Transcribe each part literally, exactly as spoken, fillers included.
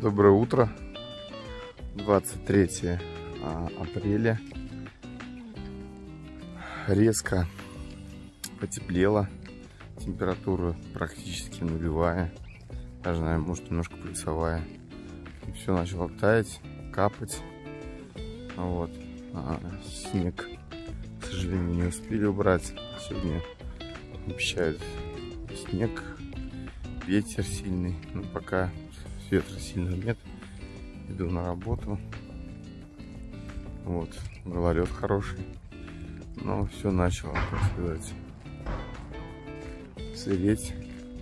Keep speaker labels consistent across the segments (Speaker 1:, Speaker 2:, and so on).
Speaker 1: Доброе утро, двадцать третье апреля. Резко потеплело, температура практически нулевая, даже, наверное, может немножко плюсовая. Все начало таять, капать. Вот. А снег, к сожалению, не успели убрать. Сегодня обещают снег, ветер сильный, но пока ветра сильного нет. Иду на работу. Вот, гололед хороший. Но все начало, так сказать, сыреть.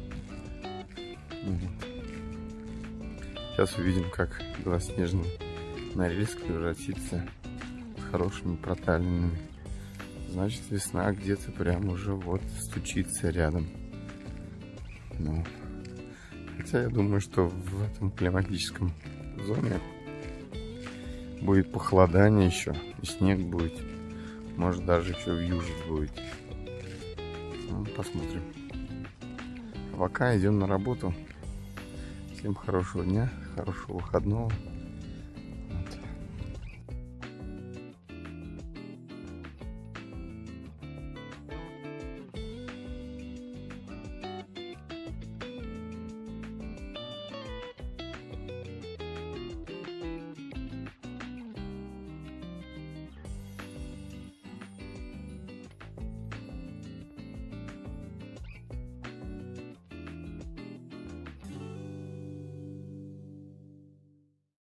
Speaker 1: Вот. Сейчас увидим, как белоснежный Норильск превратится с хорошими проталинами. Значит, весна где-то прям уже вот стучится рядом. Ну, хотя я думаю, что в этом климатическом зоне будет похолодание еще, и снег будет. Может, даже еще вьюжить будет. Ну, посмотрим. А пока идем на работу. Всем хорошего дня, хорошего выходного.